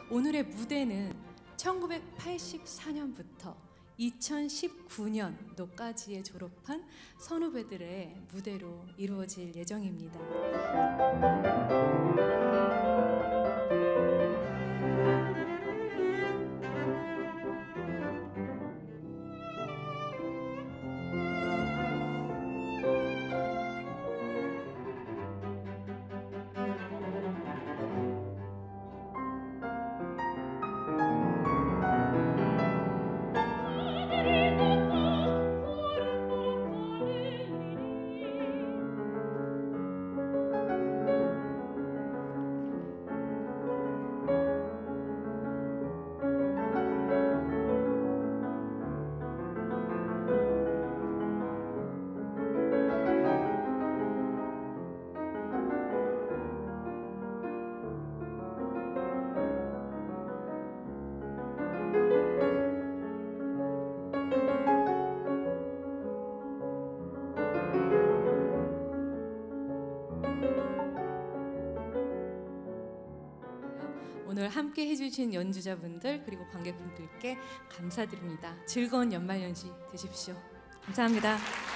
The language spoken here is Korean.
오늘의 무대는 1984년부터 2019년도까지에 졸업한 선후배들의 무대로 이루어질 예정입니다. 오늘 함께 해주신 연주자분들 그리고 관객분들께 감사드립니다. 즐거운 연말연시 되십시오. 감사합니다.